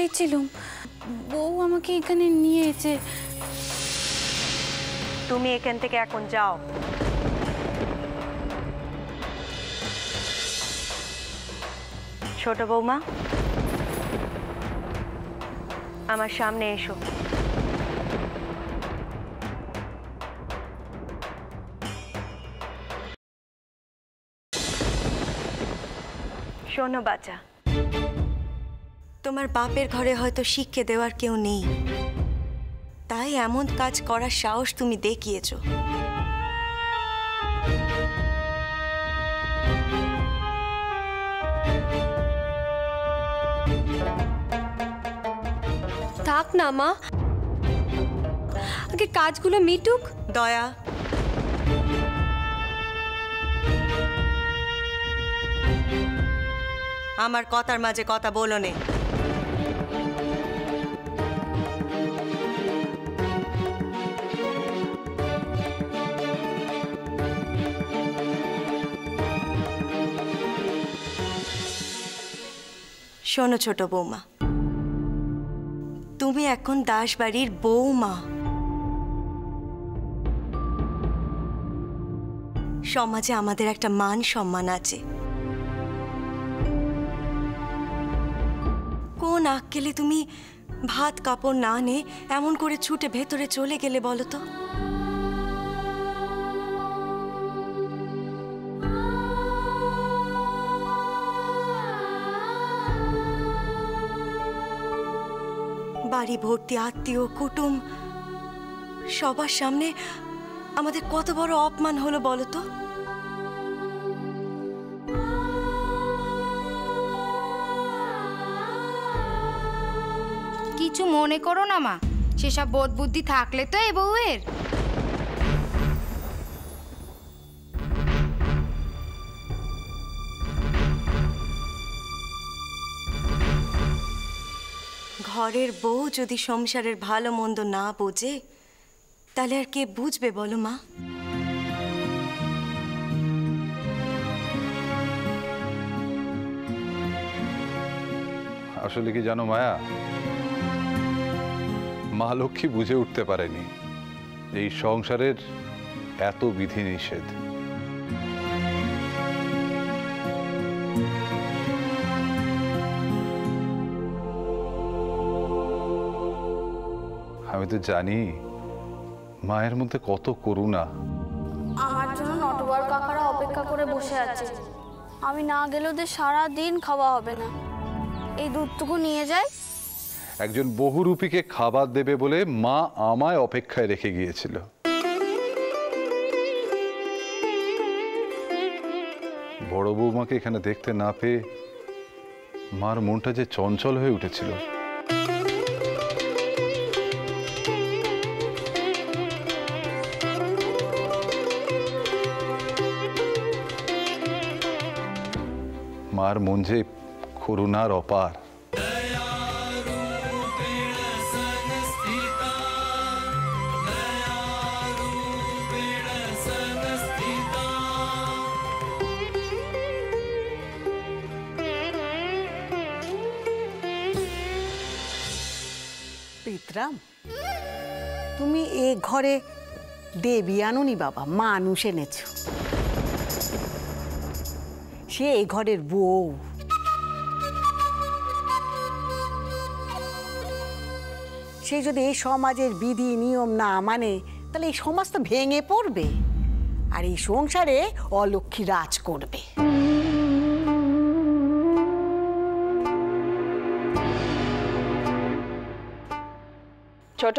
দাঁড়িয়েছিলাম, বউ আমাকে এখানে নিয়ে এসে। তুমি এখান থেকে এখন যাও। ছোট বৌমা, আমার সামনে এসো। শোনো বাচ্চা, তোমার বাপের ঘরে হয়তো শিক্ষা দেওয়ার কেউ নেই, তাই এমন কাজ করার সাহস তুমি দেখিয়েছো। থাক না মা, আগে কাজগুলো মিটুক। দয়া, আমার কথার মাঝে কথা বলো নে। শোনো ছোট বৌমা, তুমি এখন দাসবাড়ির বৌমা। সমাজে আমাদের একটা মান সম্মান আছে। কোন আক্কেলে তুমি ভাত কাপড় না নে এমন করে ছুটে ভেতরে চলে গেলে বলো তো? বাড়ি ভর্তি আত্মীয় কুটুম, সবার সামনে আমাদের কত বড় অপমান হলো বলো তো? কিছু মনে করো না মা, সেসব বোধ বুদ্ধি থাকলে তো এই বউয়ের। ঘরের বউ যদি সংসারের ভালো মন্দ না বোঝে, তাহলে আর কে বুঝবে বলো মা? আসলে কি জানো মায়া, মা লক্ষ্মী বুঝে উঠতে পারেনি এই সংসারের এত বিধি নিষেধ। আমি তো জানি মায়ের মধ্যে কত করুণা। আমার জন্য নটবর কাকারা অপেক্ষা করে বসে আছে। আমি না গেলে ওদের সারা দিন খাওয়া হবে না। এই দুধটুকু নিয়ে যাই। একজন বহুরূপীকে খাবার দেবে বলে মা আমায় অপেক্ষায় রেখে গিয়েছিল। বড় বৌমাকে এখানে দেখতে না পেয়ে মার মনটা যে চঞ্চল হয়ে উঠেছিল। মার মন যে করুণার অপার। পিতরাম, তুমি এ ঘরে দেবী আনুনি বাবা, মানুষ এনেছ। সে এই ঘরের বউ। সে যদি এই সমাজের বিধি নিয়ম না মানে, তাহলে এই সমাজ তো ভেঙে পড়বে, আর এই সংসারে অলক্ষ্মী রাজ করবে। ছোট,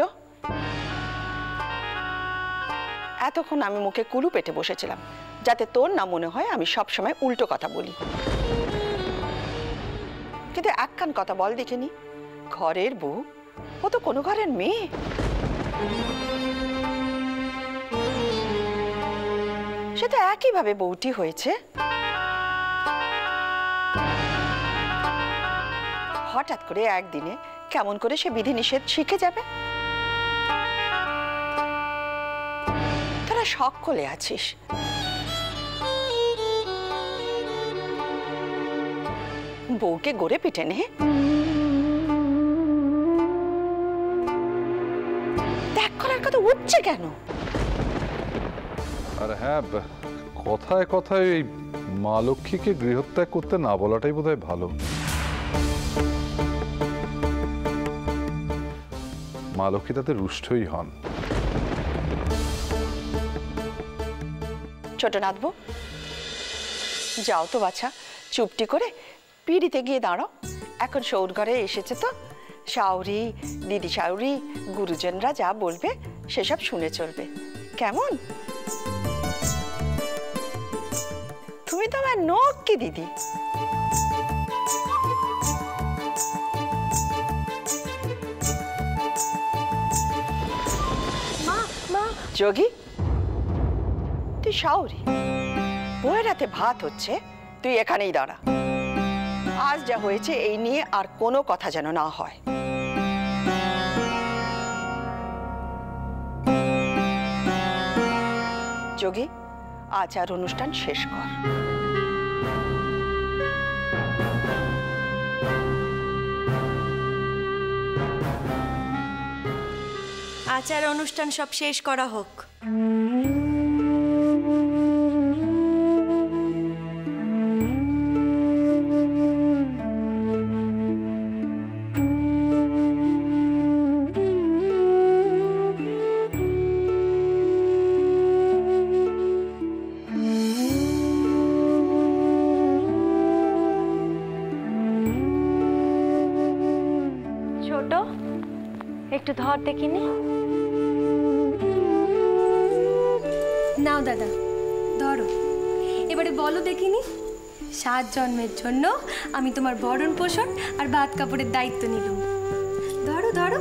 এতক্ষণ আমি মুখে কুলু পেটে বসেছিলাম যাতে তোর না মনে হয় আমি সব সময় উল্টো কথা বলি। কিন্তু একখান কথা বল দেখিনি, ঘরের বউ ও তো কোনো ঘরের মেয়ে। সে তো একইভাবে বউটি হয়েছে। হঠাৎ করে একদিনে কেমন করে সে বিধিনিষেধ শিখে যাবে? তোরা সকলে আছিস, বউকে গড়ে পিটে নে। উঠছে কেন? আর হ্যাঁ, কথায় কথায় এই মা লক্ষ্মীকে গৃহত্যাগ করতে না বলাটাই বোধহয় ভালো। মা লক্ষ্মী তাতে রুষ্টই হন। ছোট নাথবু, যাও তো বাছা, চুপটি করে পিড়িতে গিয়ে দাঁড়াও। এখন সৌর ঘরে এসেছে তো, শাউরি, দিদি শাউরি, গুরুজনরা যা বলবে সেসব শুনে চলবে, কেমন? তুমি তো আমার নখ কি দিদি। যোগী, তুই শাউরি, বউয়ের হাতে ভাত হচ্ছে, তুই এখানেই দাঁড়া। আজ যা হয়েছে এই নিয়ে আর কোনো কথা যেন না হয়। যোগী, আচার অনুষ্ঠান শেষ কর। আচার অনুষ্ঠান সব শেষ করা হোক। ছোট, একটু ধর দেখিনি। নাও দাদা, ধরো। এবারে বলো দেখিনি, 7 জন্মের জন্য আমি তোমার ভরণ পোষণ আর ভাত কাপড়ের দায়িত্ব নিলাম। ধরো ধরো।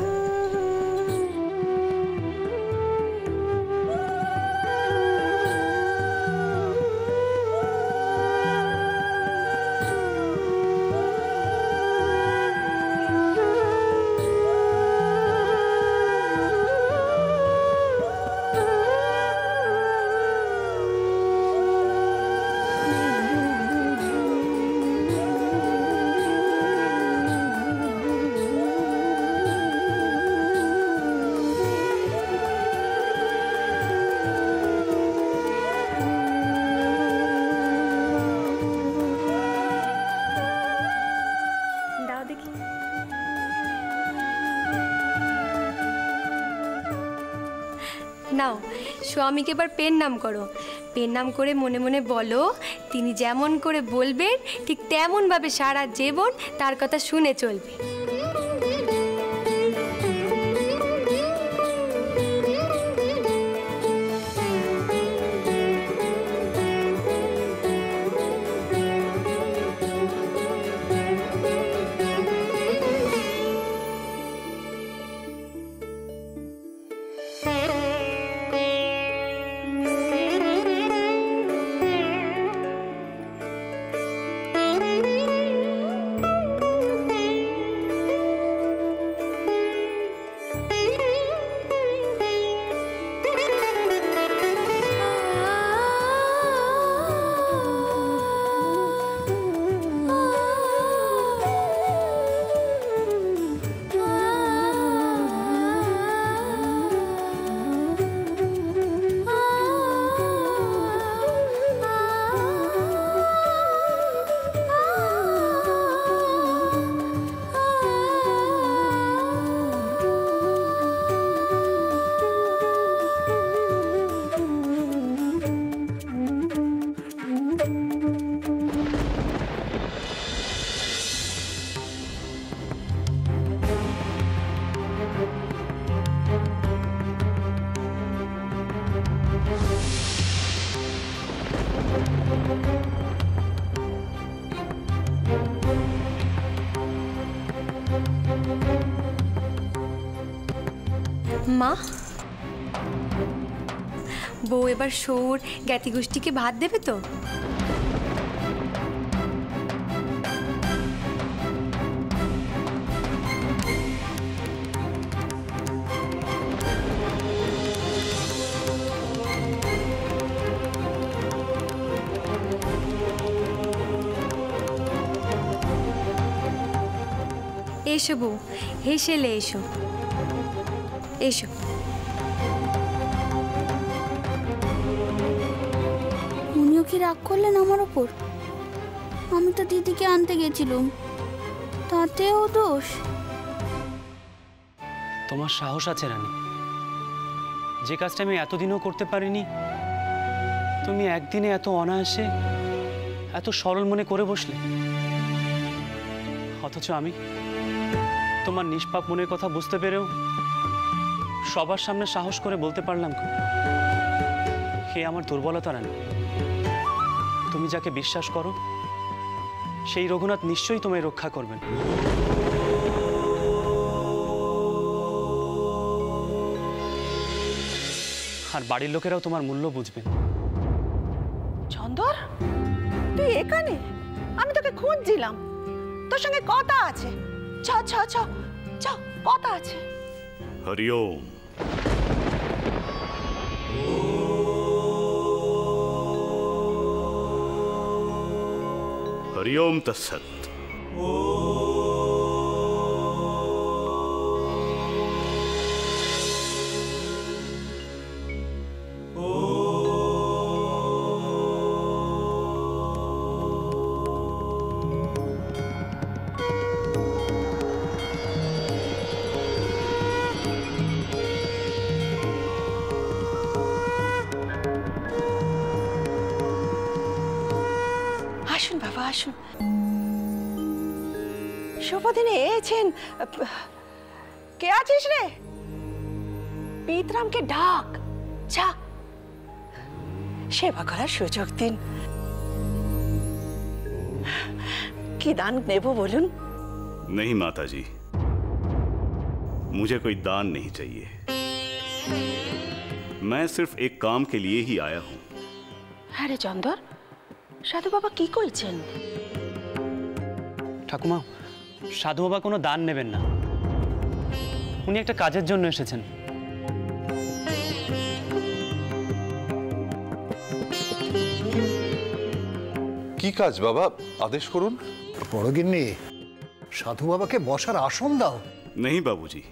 নাও, স্বামীকে এবার পেন নাম করো। পেন নাম করে মনে মনে বলো, তিনি যেমন করে বলবেন ঠিক তেমনভাবে সারা জীবন তার কথা শুনে চলবে। মা, বউ এবার সৌর জ্ঞাতি গোষ্ঠীকে ভাত দেবে তো? এসো বউ, হেসেলে এসো, এসো। কি রাগ করলেন আমার ওপর? আমি তো দিদিকে আনতে গেছিলাম, তাতেও দোষ? তোমার সাহস আছে রানী, যে কাজটা আমি এতদিনও করতে পারিনি তুমি একদিনে এত অনায়াসে এত সরল মনে করে বসলে। অথচ আমি তোমার নিষ্পাপ মনের কথা বুঝতে পেরেও সবার সামনে সাহস করে বলতে পারলাম হে আমার দুর্বলতা রানী। তুমি যাকে বিশ্বাস করো সেই রঘুনাথ নিশ্চয়ই তোমায় রক্ষা করবেন। আর বাড়ির লোকেরাও তোমার মূল্য বুঝবেন। চন্দর, তুই এখানে? আমি তোকে খুঁজছিলাম, তোর সঙ্গে কথা আছে। চ চ চ চ, কথা আছে। হরিওম। हरिओम तत्सत। আসুন বাবা, আসুন। শুভ দিনে এসেছেন। কে আছিস রে? পিতরামকে ডাক, যা সেবা করার সুযোগ দিন। কি দান নেব বলুন? नहीं माता जी, मुझे कोई दान नहीं चाहिए। मैं सिर्फ एक काम के लिए ही आया हूं। আরে চন্দর, সাধু বাবা কি কইছেন? ঠাকুমা, সাধু বাবা কোনো দান নেবেন না, উনি একটা কাজের জন্য এসেছেন। কি কাজ বাবা, আদেশ করুন। বড়গিন্নি, সাধু বাবাকে বসার আসন দাও। नहीं बाबूजी,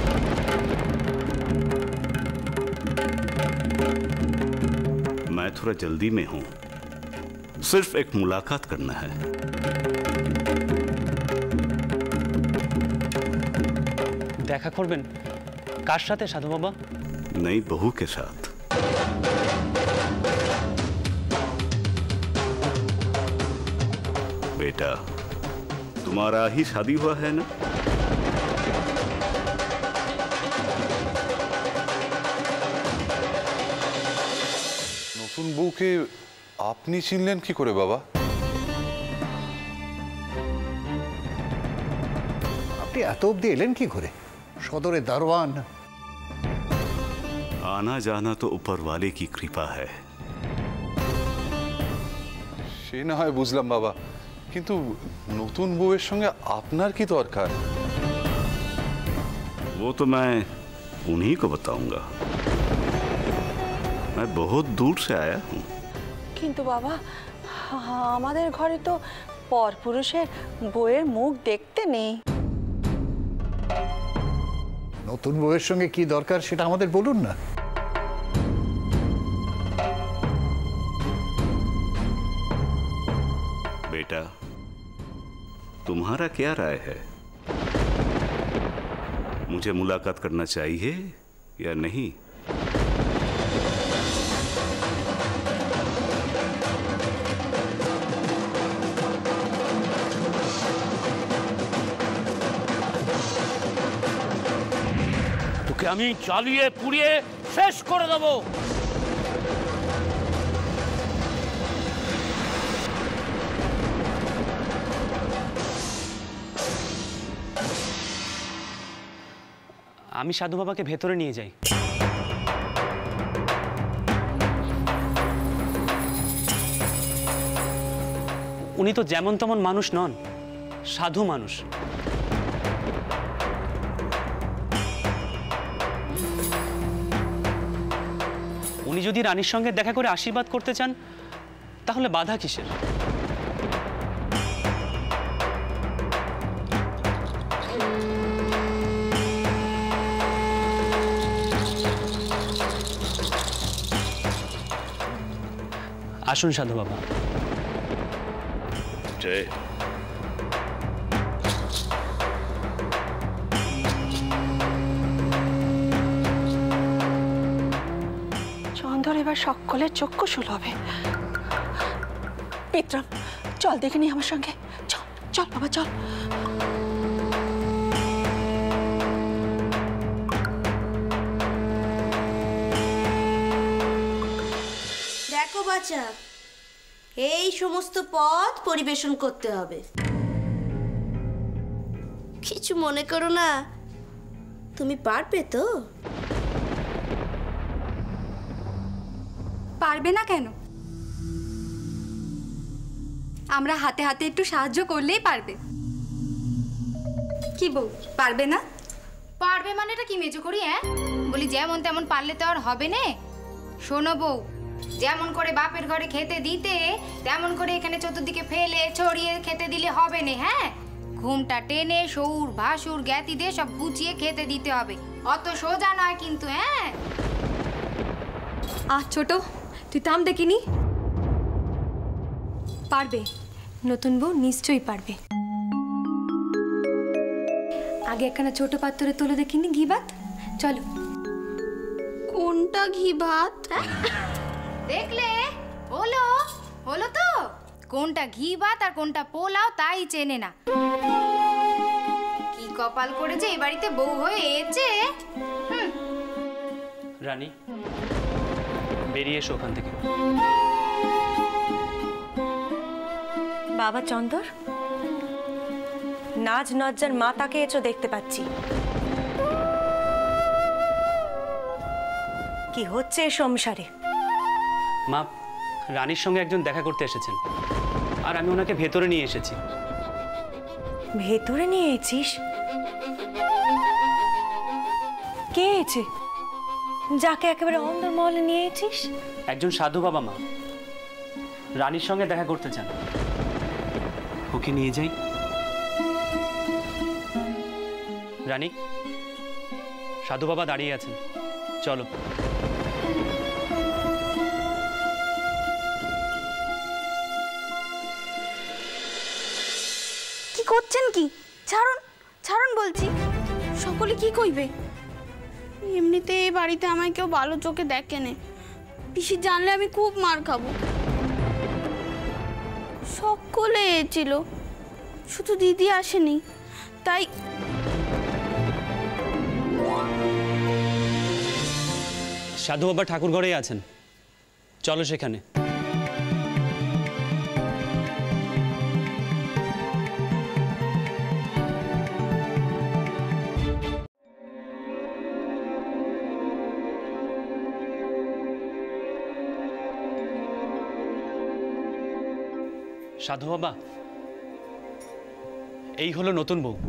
मैं थोड़ा जल्दी में हूं, सिर्फ एक मुलाकात करना है। দেখা করবেন কার সাথে সাধু বাবা? नई बहू के साथ। बेटा, तुम्हारा ही शादी हुआ है ना? নতুন বউকে আপনি চিনলেন কি করে বাবা? আপনি এত অব্দি এলেন কি করে? সদরে দারোয়ান। आना जाना तो ऊपर वाले की कृपा है। সে না হয় বুঝলাম বাবা, কিন্তু নতুন বউয়ের সঙ্গে আপনার কি দরকার? वो तो मैं उन्हीं को बताऊंगा। मैं बहुत दूर से आया हूँ। কিন্তু বাবা, আমাদের ঘরে তো পরপুরুষের বউয়ের মুখ দেখতে নেই। নতুন বউয়ের সঙ্গে কি দরকার সেটা আমাদের বলুন না। बेटा, तुम्हारा क्या राय है? मुझे मुलाकात करना चाहिए या नहीं? তোকে আমি জ্বালিয়ে পুড়িয়ে শেষ করে দেব। আমি সাধু বাবাকে ভেতরে নিয়ে যাই। উনি তো যেমন তেমন মানুষ নন, সাধু মানুষ। উনি যদি রানীর সঙ্গে দেখা করে আশীর্বাদ করতে চান তাহলে বাধা কিসের? আসুন সাধু বাবা। জয়। চন্দর এবার সকলের চক্ষু শুল হবে। বিক্রম, চল দেখে নি আমার সঙ্গে। চল চল বাবা চল। দেখো বাচ্চা, এই সমস্ত পদ পরিবেশন করতে হবে। কিছু মনে করো না, তুমি পারবে তো? পারবে না কেন? আমরা হাতে হাতে একটু সাহায্য করলেই পারবে। কি বউ, পারবে না? পারবে মানে এটা কি মেজো করি? হ্যাঁ বলি, যেমন তেমন পারলে তো আর হবে না। শোনো বউ, যেমন করে বাপের ঘরে খেতে দিতে তেমন করে এখানে চতুর্দিকে ফেলে ছড়িয়ে খেতে দিলে হবে না। হ্যাঁ, ঘুমটা টেনে সৌর ভাসুর জ্ঞাতি দিয়ে সব গুছিয়ে খেতে দিতে হবে। অত সোজা নয় কিন্তু। হ্যাঁ ছোট, তুই থাম দেখিনি। পারবে, নতুন বউ নিশ্চয়ই পারবে। আগে একখানা ছোট পাত্রে তোলো দেখিনি ঘি ভাত। চলো। কোনটা ঘি ভাত? দেখলে হলো হলো তো। কোনটা ঘি ভাত আর কোনটা পোলাও তাই চেনে না। কি কপাল করেছে এই বাড়িতে বউ হয়ে এসেছে। রানী, বেরিয়ে এসো ওখান থেকে। বাবা চন্দর, নাচ নজ্জার মাতাকে এসো দেখতে পাচ্ছি। কি হচ্ছে সংসারে? মা, রানীর সঙ্গে একজন দেখা করতে এসেছেন, আর আমি ওনাকে ভেতরে নিয়ে এসেছি। ভেতরে নিয়ে এসেছিস? কে এসেছে যাকে একেবারে অন্দরমহলে নিয়ে এসেছিস? একজন সাধু বাবা মা রানীর সঙ্গে দেখা করতে চান। ওকে নিয়ে যাই। রানী, সাধু বাবা দাঁড়িয়ে আছেন, চলো। কি করছেন কি? ছাড়ুন ছাড়ুন বলছি। সকলে কি কইবে? এমনিতে এই বাড়িতে আমায় কেউ ভালো চোখে দেখে না। পিসি জানলে আমি খুব মার খাবো। সকলে এসেছিল, শুধু দিদি আসেনি। তাই সাধু বাবা ঠাকুর ঘরেই আছেন, চলো সেখানে। সাধু বাবা, এই হলো নতুন বউ।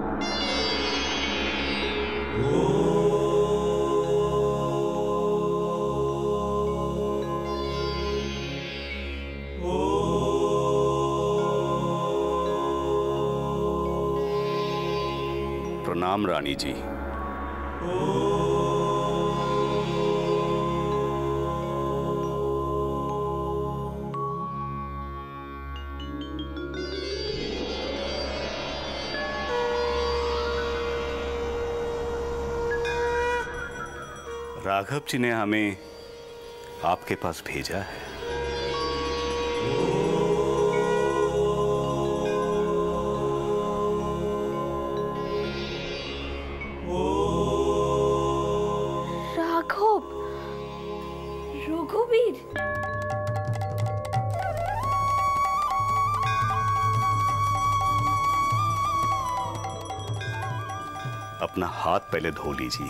प्रणाम रानी जी। राघव जी ने हमें आपके पास भेजा है। রাঘব, রঘুবীর। अपना हाथ पहले धो लीजिए।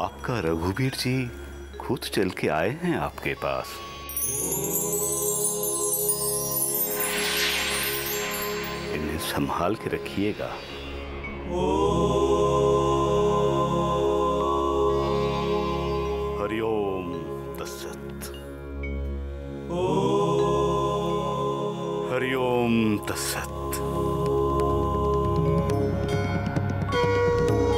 आपका रघुवीर जी खुद चल के आए हैं आपके पास। इन्हें संभाल के रखिएगा। हरिओम तत्सत। हरिओम तत्सत।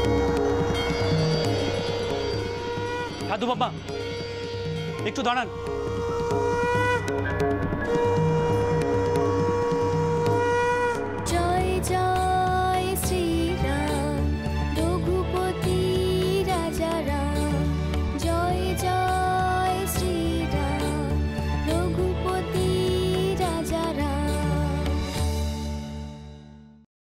সাধু বাবা একটু দাঁড়ান।